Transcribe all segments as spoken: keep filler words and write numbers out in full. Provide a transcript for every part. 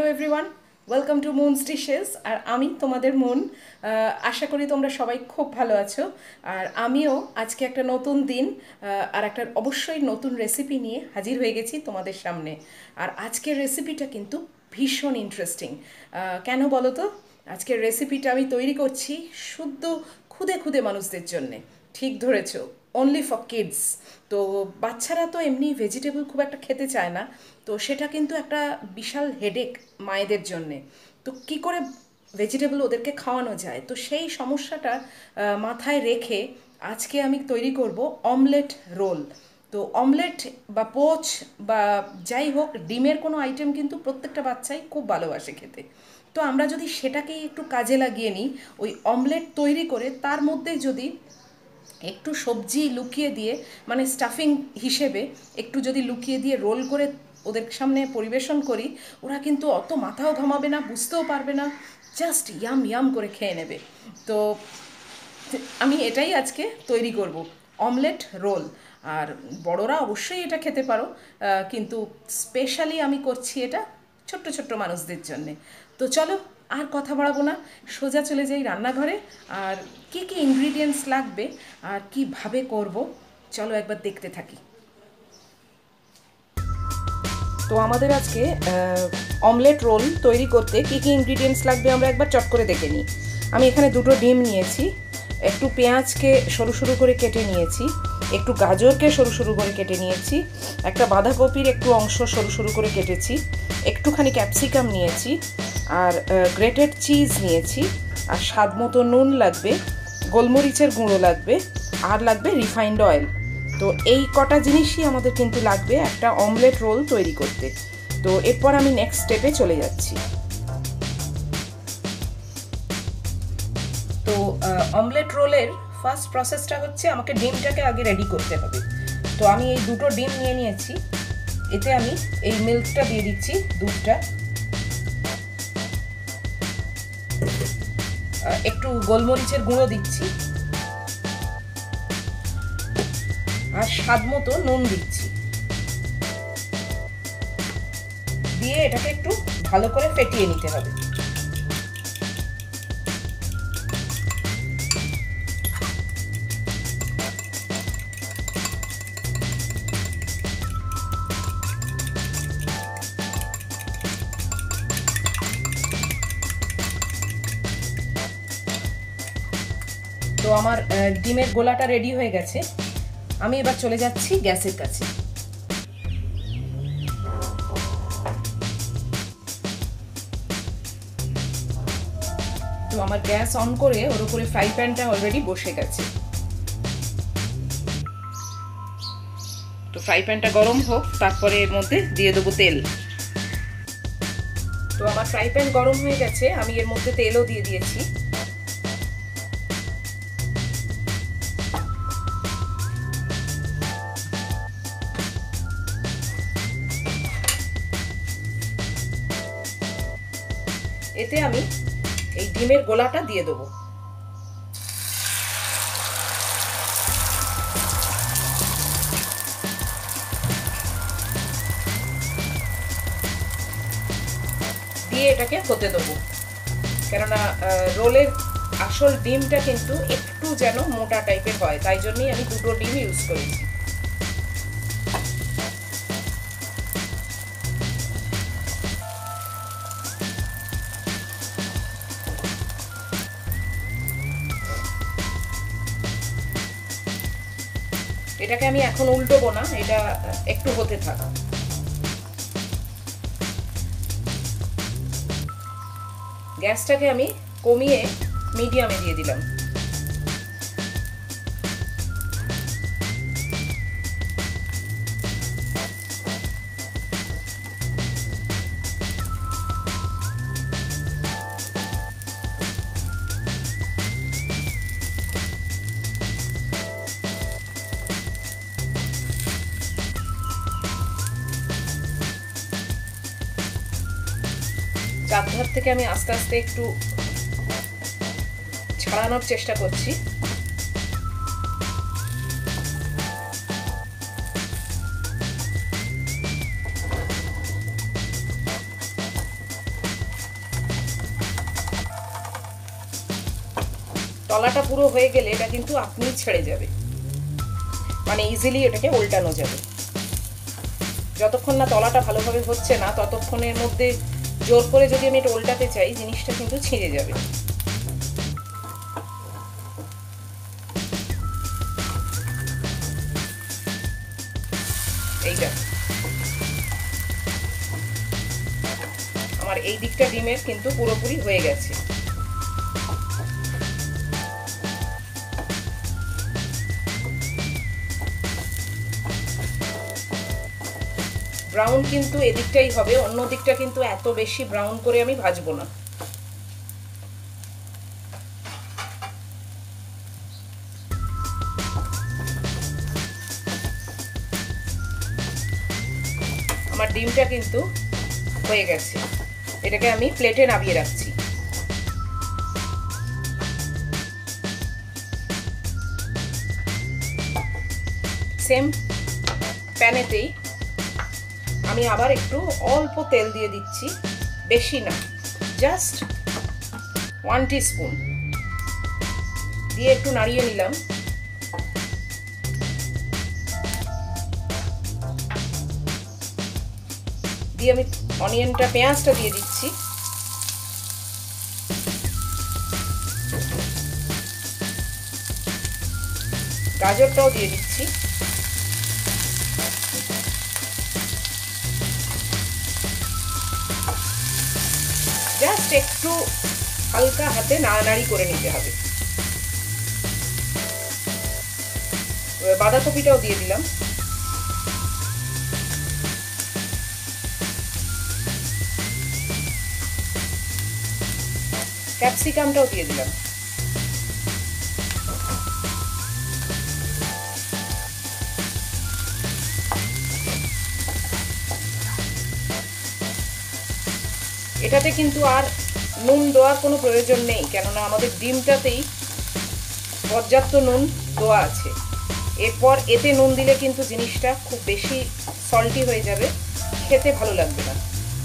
Everyone, welcome to Moon's dishes. আর আমি তোমাদের মন। আশা করি তোমরা সবাই খুব ভালো আছো। আর আমিও আজকে একটা নতুন দিন আর একটা অবশ্যই নতুন রেসিপি নিয়ে হাজির হয়ে গেছি তোমাদের সামনে। আর আজকের রেসিপিটা কিন্তু ভীষণ ইন্টারেস্টিং। কেন বলো তো? আজকের রেসিপিটা আমি তৈরি করছি শুদ্ধ খুদে খুদে মানুষদের জন্যে। ঠিক ধরেছো, অনলি ফর কিডস। তো বাচ্চারা তো এমনি ভেজিটেবল খুব একটা খেতে চায় না, তো সেটা কিন্তু একটা বিশাল হেডেক মায়েদের জন্যে। তো কি করে ভেজিটেবল ওদেরকে খাওয়ানো যায়, তো সেই সমস্যাটা মাথায় রেখে আজকে আমি তৈরি করব অমলেট রোল। তো অমলেট বা পোচ বা যাই হোক, ডিমের কোনো আইটেম কিন্তু প্রত্যেকটা বাচ্চাই খুব ভালোবাসে খেতে। তো আমরা যদি সেটাকেই একটু কাজে লাগিয়ে নিই, ওই অমলেট তৈরি করে তার মধ্যে যদি একটু সবজি লুকিয়ে দিয়ে, মানে স্টাফিং হিসেবে একটু যদি লুকিয়ে দিয়ে রোল করে ওদের সামনে পরিবেশন করি, ওরা কিন্তু অত মাথাও ঘামাবে না, বুঝতেও পারবে না, জাস্ট ইয়াম ইয়াম করে খেয়ে নেবে। তো আমি এটাই আজকে তৈরি করব, অমলেট রোল। আর বড়রা অবশ্যই এটা খেতে পারো, কিন্তু স্পেশালি আমি করছি এটা ছোট্ট ছোট্ট মানুষদের জন্যে। তো চলো আর কথা বাড়াবো না, সোজা চলে যাই রান্নাঘরে। আর কী কী ইনগ্রিডিয়েন্টস লাগবে আর কীভাবে করব, চলো একবার দেখতে থাকি। তো আমাদের আজকে অমলেট রোল তৈরি করতে কী কী ইনগ্রিডিয়েন্টস লাগবে আমরা একবার চট করে দেখে নিই। আমি এখানে দুটো ডিম নিয়েছি, একটু পেঁয়াজকে সরু সরু করে কেটে নিয়েছি, একটু গাজরকে সরু সরু করে কেটে নিয়েছি, একটা বাঁধাকপির একটু অংশ সরু সরু করে কেটেছি, একটুখানি ক্যাপসিকাম নিয়েছি, আর গ্রেটেড চিজ নিয়েছি, আর স্বাদ মতো নুন লাগবে, গোলমরিচের গুঁড়ো লাগবে, আর লাগবে রিফাইন্ড অয়েল। তো এই কটা জিনিসই আমাদের কিন্তু লাগবে একটা অমলেট রোল তৈরি করতে। তো এরপর আমি নেক্সট স্টেপে চলে যাচ্ছি। তো অমলেট রোলের ফার্স্ট প্রসেসটা হচ্ছে আমাকে ডিমটাকে আগে রেডি করতে হবে। তো আমি এই দুটো ডিম নিয়ে নিয়েছি, এতে আমি এই মিল্কটা দিয়ে দিচ্ছি, দুধটা, একটু গোলমরিচের গুঁড়ো দিচ্ছি, আর স্বাদ মতো নুন দিচ্ছি, দিয়ে এটাকে একটু ভালো করে ফেটিয়ে নিতে হবে। তো আমার ডিমের গোলাটা রেডি হয়ে গেছে, আমি এবার চলে যাচ্ছি গ্যাসের কাছে। তো আমার গ্যাস অন করে ওর উপরে ফ্রাই প্যানটা অলরেডি বসে গেছে। তো ফ্রাই প্যানটা গরম হোক, তারপরে এর মধ্যে দিয়ে দেবো তেল। তো আমার ফ্রাই প্যান গরম হয়ে গেছে, আমি এর মধ্যে তেলও দিয়ে দিয়েছি। এতে আমি এই ডিমের গোলাটা দিয়ে দেবো। দিয়ে এটাকে হতে দেবো, কেননা রোলের আসল ডিমটা কিন্তু একটু যেন মোটা টাইপের হয়, তাই জন্যই আমি দুটো ডিম ইউজ করেছি। এটাকে আমি এখন উল্টোবো না, এটা একটু হতে থাক। গ্যাসটাকে আমি কমিয়ে মিডিয়ামে দিয়ে দিলাম। চারধার থেকে আমি আস্তে আস্তে একটু ছাড়ানোর চেষ্টা করছি। তলাটা পুরো হয়ে গেলে এটা কিন্তু আপনিই ছেড়ে যাবে, মানে ইজিলি এটাকে উল্টানো যাবে। যতক্ষণ না তলাটা ভালোভাবে হচ্ছে না ততক্ষণের মধ্যে জোর করে যদি আমি এটা উল্টাতে চাই জিনিসটা কিন্তু ছিঁড়ে যাবে। এইটা আমার এই দিকটা ডিমের কিন্তু পুরোপুরি হয়ে গেছে। ব্রাউন কিন্তু এদিকটাই হবে, অন্য দিকটা কিন্তু এত বেশি ব্রাউন করে আমি ভাজবো না। আমার ডিমটা কিন্তু হয়ে গেছে, এটাকে আমি প্লেটে নামিয়ে রাখছি। সেম প্যানেতেই আমি আবার একটু অল্প তেল দিয়ে দিচ্ছি, বেশি না, জাস্ট ওয়ান টিস্পুন দিয়ে একটু নাড়িয়ে নিলাম। দিয়ে আমি অনিয়নটা পেঁয়াজটা দিয়ে দিচ্ছি। গাজরটাও দিয়ে দিচ্ছি। জাস্ট একটু হালকা হাতে নাড়ানাড়ি করে নিতে হবে। বাঁধাকপিটাও দিয়ে দিলাম। ক্যাপসিকামটাও দিয়ে দিলাম। এটাতে কিন্তু আর নুন দেওয়ার কোনো প্রয়োজন নেই, কেননা আমাদের ডিমটাতেই পর্যাপ্ত নুন দেওয়া আছে। এরপর এতে নুন দিলে কিন্তু জিনিসটা খুব বেশি সল্টি হয়ে যাবে, খেতে ভালো লাগবে না।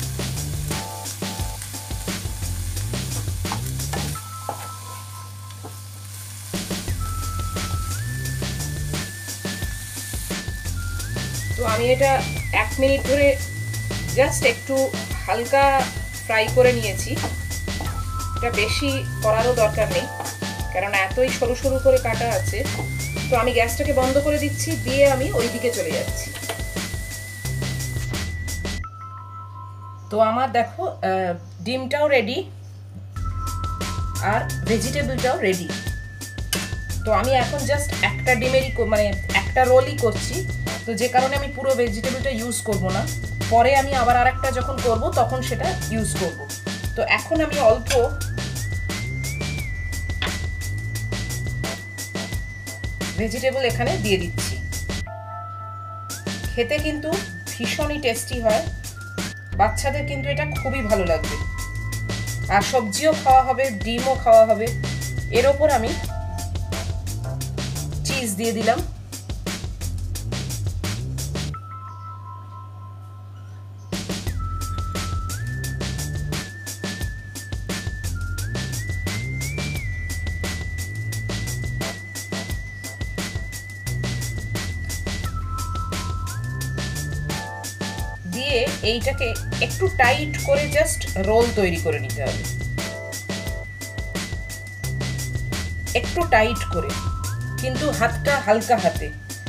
তো আমি এটা এক মিনিট ধরে জাস্ট একটু হালকা ফ্রাই করে নিয়েছি। এটা বেশি করারও দরকার নেই, কারণ এতই সরু সরু করে কাটা আছে। তো আমি গ্যাসটাকে বন্ধ করে দিচ্ছি, দিয়ে আমি ওই দিকে চলে যাচ্ছি। তো আমার দেখো ডিমটাও রেডি আর ভেজিটেবলটাও রেডি। তো আমি এখন জাস্ট একটা ডিমেরই মানে একটা রোলই করছি, তো যে কারণে আমি পুরো ভেজিটেবলটা ইউজ করব না। পরে আমি আবার আরেকটা যখন করব তখন সেটা ইউজ করব। তো এখন আমি অল্প ভেজিটেবল এখানে দিয়ে দিচ্ছি। খেতে কিন্তু ভীষণই টেস্টি হয়, বাচ্চাদের কিন্তু এটা খুবই ভালো লাগবে। আর সবজিও খাওয়া হবে, ডিমও খাওয়া হবে। এর ওপর আমি চিজ দিয়ে দিলাম। দিয়ে এইটাকে একটু টাইট করে জাস্ট রোল তৈরি করে নিতে হবে, একটু টাইট করে, কিন্তু হাতটা হালকা হাতে।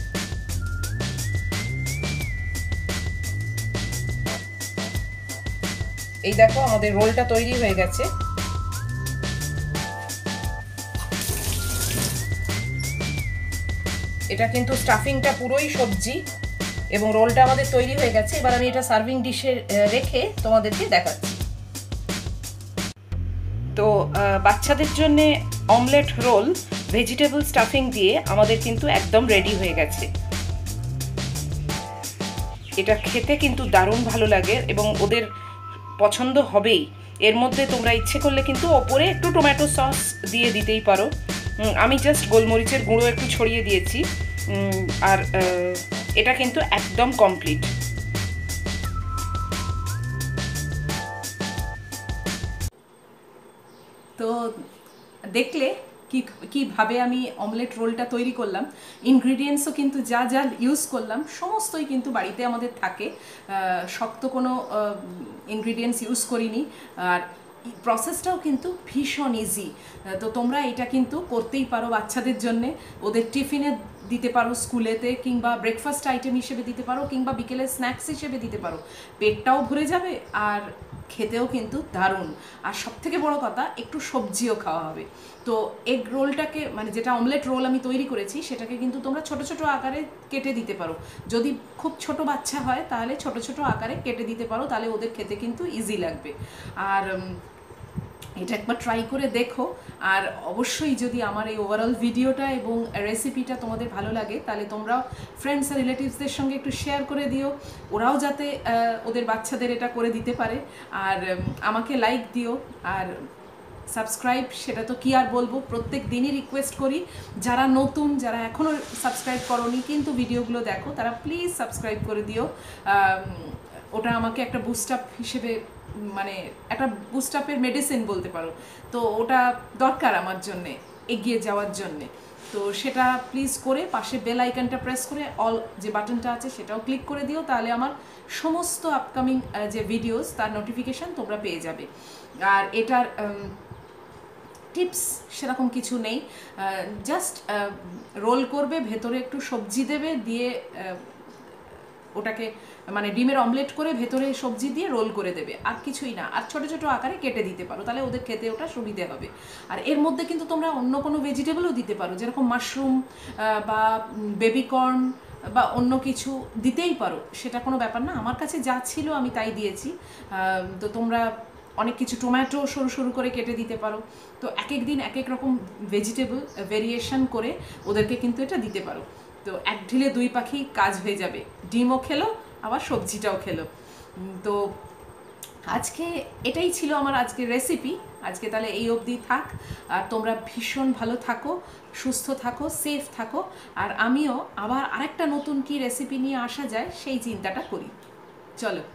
এই দেখো আমাদের রোলটা তৈরি হয়ে গেছে। এটা কিন্তু স্টাফিংটা পুরোই সবজি এবং রোলটা আমাদের তৈরি হয়ে গেছে। এবার আমি এটা সার্ভিং ডিশে রেখে তোমাদেরকে দেখাচ্ছি। তো বাচ্চাদের জন্য অমলেট রোল ভেজিটেবল স্টাফিং দিয়ে আমাদের কিন্তু একদম রেডি হয়ে গেছে। এটা খেতে কিন্তু দারুণ ভালো লাগে এবং ওদের পছন্দ হবেই। এর মধ্যে তোমরা ইচ্ছে করলে কিন্তু ওপরে একটু টমেটো সস দিয়ে দিতেই পারো। আমি জাস্ট গোলমরিচের গুঁড়ো একটু ছড়িয়ে দিয়েছি। আর এটা কিন্তু একদম কমপ্লিট। তো দেখলে কি কীভাবে আমি অমলেট রোলটা তৈরি করলাম, ইনগ্রিডিয়েন্টসও কিন্তু যা যা ইউজ করলাম সমস্তই কিন্তু বাড়িতে আমাদের থাকে, শক্ত কোনো ইনগ্রিডিয়েন্টস ইউজ করিনি। আর প্রসেসটাও কিন্তু ভীষণ ইজি। তো তোমরা এটা কিন্তু করতেই পারো বাচ্চাদের জন্যে, ওদের টিফিনে দিতে পারো স্কুলেতে, কিংবা ব্রেকফাস্ট আইটেম হিসেবে দিতে পারো, কিংবা বিকেলের স্ন্যাক্স হিসেবে দিতে পারো। পেটটাও ভরে যাবে আর খেতেও কিন্তু দারুণ। আর সব থেকে বড়ো কথা, একটু সবজিও খাওয়া হবে। তো এগ রোলটাকে, মানে যেটা অমলেট রোল আমি তৈরি করেছি, সেটাকে কিন্তু তোমরা ছোট ছোট আকারে কেটে দিতে পারো। যদি খুব ছোট বাচ্চা হয় তাহলে ছোট ছোট আকারে কেটে দিতে পারো, তাহলে ওদের খেতে কিন্তু ইজি লাগবে। আর এটা একবার ট্রাই করে দেখো। আর অবশ্যই যদি আমার এই ওভারঅল ভিডিওটা এবং রেসিপিটা তোমাদের ভালো লাগে, তাহলে তোমরা ফ্রেন্ডস আর রিলেটিভসদের সঙ্গে একটু শেয়ার করে দিও, ওরাও যাতে ওদের বাচ্চাদের এটা করে দিতে পারে। আর আমাকে লাইক দিও, আর সাবস্ক্রাইব, সেটা তো কি আর বলবো, প্রত্যেক দিনই রিকোয়েস্ট করি, যারা নতুন, যারা এখনও সাবস্ক্রাইব করোনি কিন্তু ভিডিওগুলো দেখো, তারা প্লিজ সাবস্ক্রাইব করে দিও। ওটা আমাকে একটা বুস্ট আপ হিসেবে, মানে একটা বুস্ট আপের মেডিসিন বলতে পারো। তো ওটা দরকার আমার জন্যে, এগিয়ে যাওয়ার জন্যে। তো সেটা প্লিজ করে পাশে বেল আইকনটা প্রেস করে অল যে বাটনটা আছে সেটাও ক্লিক করে দিও, তাহলে আমার সমস্ত আপকামিং যে ভিডিওস তার নোটিফিকেশান তোমরা পেয়ে যাবে। আর এটার টিপস সেরকম কিছু নেই, জাস্ট রোল করবে, ভেতরে একটু সবজি দেবে, দিয়ে ওটাকে মানে ডিমের অমলেট করে ভেতরে সবজি দিয়ে রোল করে দেবে, আর কিছুই না। আর ছোটো ছোটো আকারে কেটে দিতে পারো, তাহলে ওদের খেতে ওটা সুবিধে হবে। আর এর মধ্যে কিন্তু তোমরা অন্য কোনো ভেজিটেবলও দিতে পারো, যেরকম মাশরুম বা বেবিকর্ন বা অন্য কিছু দিতেই পারো, সেটা কোনো ব্যাপার না। আমার কাছে যা ছিল আমি তাই দিয়েছি। তো তোমরা অনেক কিছু, টমেটো সরু সরু করে কেটে দিতে পারো। তো এক এক দিন এক এক রকম ভেজিটেবল ভেরিয়েশন করে ওদেরকে কিন্তু এটা দিতে পারো। তো এক ঢিলে দুই পাখি কাজ হয়ে যাবে, ডিমও খেলো আবার সবজিটাও খেলো। তো আজকে এটাই ছিল আমার আজকের রেসিপি। আজকে তাহলে এই অবধি থাক। আর তোমরা ভীষণ ভালো থাকো, সুস্থ থাকো, সেফ থাকো। আর আমিও আবার আরেকটা নতুন কি রেসিপি নিয়ে আসা যায় সেই চিন্তাটা করি। চলো।